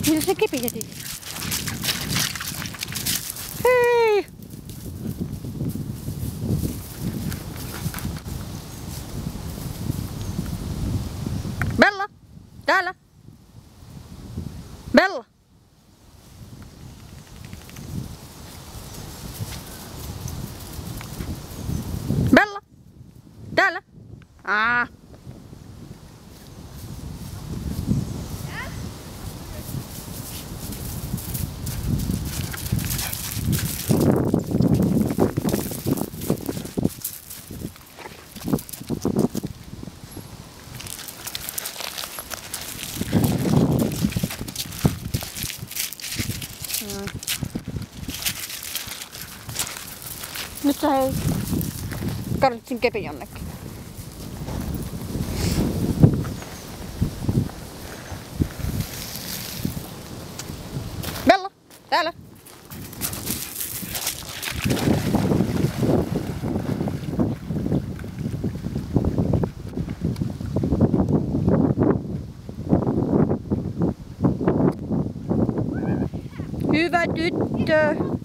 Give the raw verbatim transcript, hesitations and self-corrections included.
Mitä se kepi jätit? Hei! Bella! Täällä! Bella! Bella! Täällä! Aa. Nyt sä hei kartsin kepin jonnekin. Bella, täällä. Hyvä tyttö.